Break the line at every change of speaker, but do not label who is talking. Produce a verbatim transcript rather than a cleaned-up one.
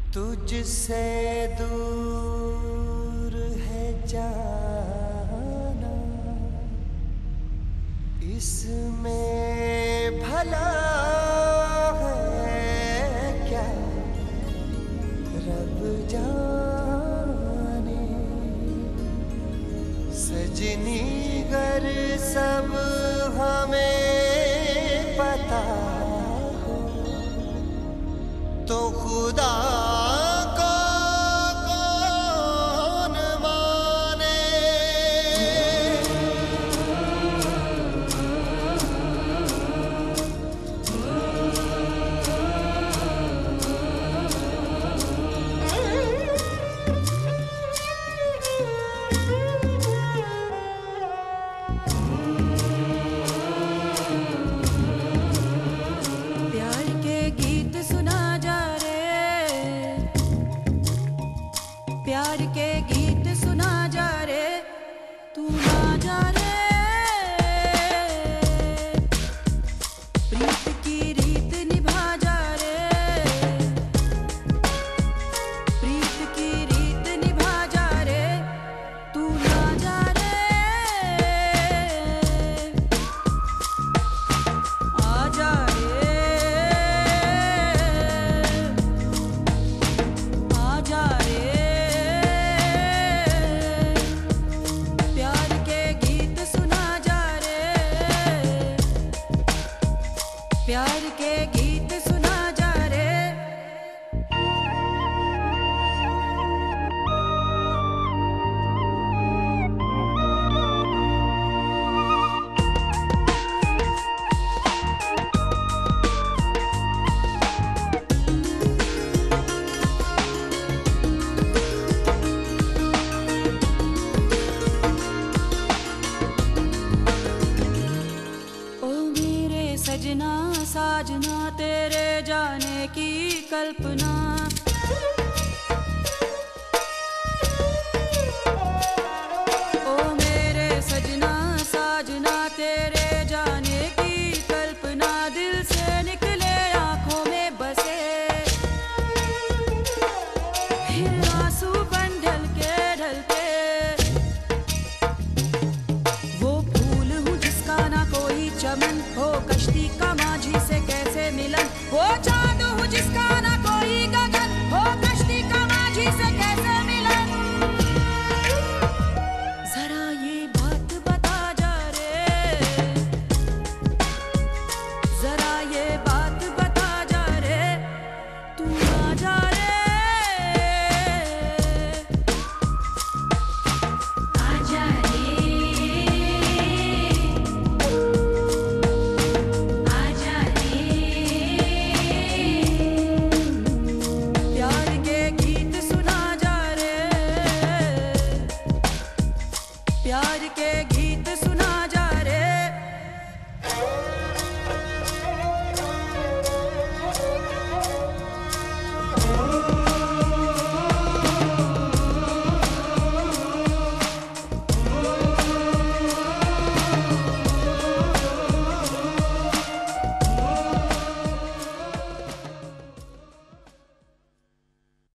तुझसे दूर है जाना, इसमें भला है क्या, रब जाने। सजनी गर सब हमें पता हो तो खुदा को कौन माने।
प्यार के गीत सुना जा रे, प्यार के गीत सुना जा रे, तू ना जा रे। प्रीत की रीत निभा जा रे, प्रीत की रीत निभा जा रे, तू ना जा रे। आ जा रे, आ जा रे। प्यार के गीत सुना जा रे, प्यार के गीत सुना जा रे। ओ मेरे सजना साजना, तेरे जाने की कल्पना। ओ मेरे सजना साजना, तेरे जाने की कल्पना। दिल से निकले आंखों में बसे, फिर आंसू बन ढलके ढलके। वो फूल हूँ जिसका ना कोई चमन हो, कश्ती का माझी से कैसे मिलन। वो चांद हूँ जिसका ना कोई गगन हो, कश्ती का माझी से कैसे मिलन। जरा ये बात बता जा रे, जरा ये बात बता जा रे, तू आ जा रे। आ जा रे, आ जा रे। प्यार के गीत सुना जा रे, प्यार के गीत